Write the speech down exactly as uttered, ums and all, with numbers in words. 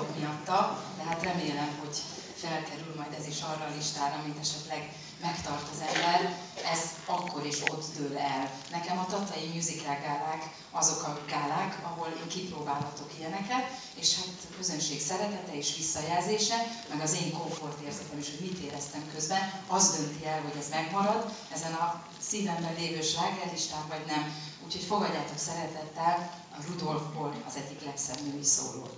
boldog miatta, de hát remélem, hogy felkerül majd ez is arra a listára, amit esetleg megtart az ember, ez akkor is ott dől el. Nekem a tatai musical gálák azok a gálák, ahol én kipróbálhatok ilyeneket, és hát a közönség szeretete és visszajelzése, meg az én komfortérzetem is, hogy mit éreztem közben, az dönti el, hogy ez megmarad ezen a szívemben lévő slágerlistán, vagy nem. Úgyhogy fogadjátok szeretettel a Rudolfból az egyik legszebb női szólót.